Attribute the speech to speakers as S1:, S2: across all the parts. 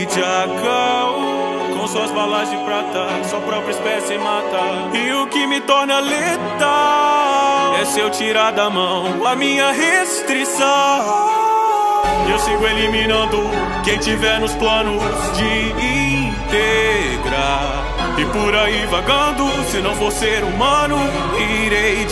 S1: Jackal, com suas balas de prata, sua própria espécie mata. E o que me torna letal é se eu tirar da mão a minha restrição. Eu sigo eliminando quem tiver nos planos de integrar. E por aí vagando, se não for ser humano, irei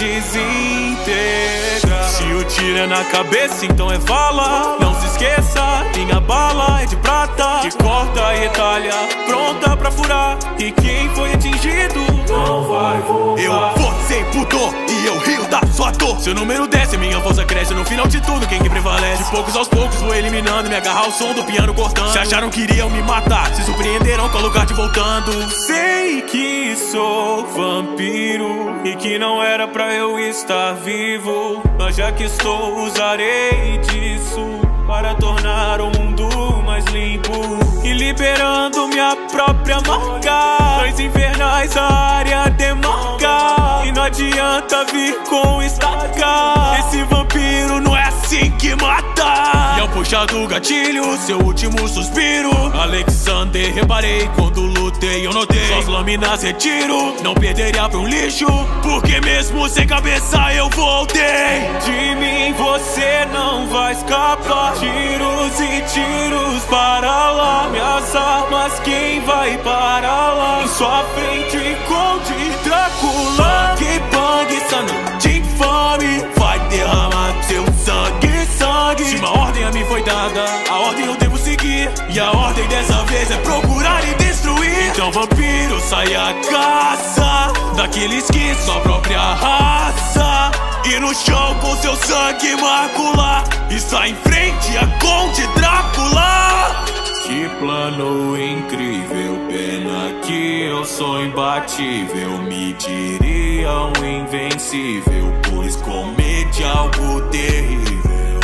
S1: desintegrar. Se o tiro é na cabeça, então é vala. Não se esqueça, minha bala é de prata, que corta e retalha, pronta pra furar. E quem foi atingido não vai voltar.
S2: Eu vou sem pudor e eu rio da sua dor.
S1: Seu número desce, minha força cresce. No final de tudo, quem que prevalece? De poucos aos poucos vou eliminando, me agarrar ao som do piano cortando. Se acharam que iriam me matar, se surpreenderão com o lugar de voltando. Sei que sou vampiro e que não era pra eu estar vivo, mas já que estou, usarei disso para tornar o mundo mais limpo e liberando minha própria marca. Cães infernais, a área demarca, e não adianta vir com estaca. Esse vampiro não é assim que mata. E ao puxar do gatilho, seu último suspiro, Alexander, reparei quando lutei, eu notei suas lâminas retiro. Não perderia pra um lixo, porque mesmo sem cabeça eu voltei. De mim você não vai escapar. Tiros e tiros para lá, minhas armas quem vai para lá? Em sua frente Conde Drácula.
S2: Bang, bang, essa noite infame vai derramar seu sangue, sangue.
S1: Se uma ordem a mim foi dada, a ordem eu devo seguir.
S2: E a ordem dessa vez é procurar e destruir.
S1: Então vampiro, sai a caça daqueles que sua própria raça.
S2: E no chão com seu sangue macular, está em frente a Conde Drácula.
S1: Que plano incrível, pena que eu sou imbatível. Me diriam invencível, pois comete algo terrível.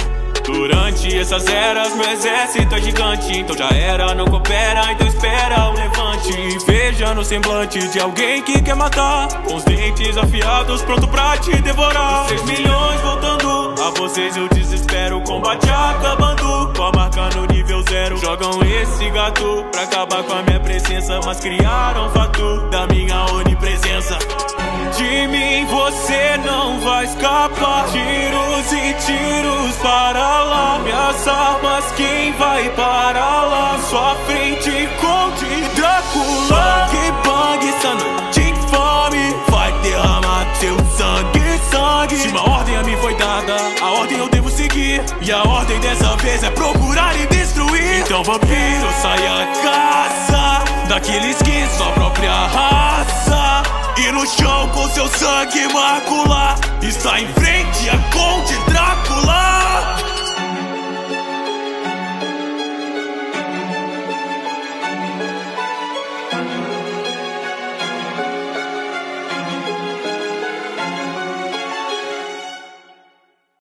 S1: Durante essas eras meu exército é gigante, então já era, não coopera, então espera o levante. Veja no semblante de alguém que quer matar, com os dentes afiados pronto pra te devorar. 6 milhões voltando a vocês, eu desespero, o combate acabando, com a marca no nível 0. Jogam esse gato pra acabar com a minha presença, mas criaram fato da minha onipresença. De mim você não vai escapar. Tiros e tiros para lá, minhas armas quem vai para lá? Sua frente Conde Drácula.
S2: Bang, bang, essa noite infame vai derramar seu sangue, sangue.
S1: Se uma ordem a mim foi dada, a ordem eu devo seguir.
S2: E a ordem dessa vez é procurar e destruir.
S1: Então vampiro, sai a caça daqueles que sua própria raça.
S2: E no chão com seu sangue macular, está em frente a Conde Drácula.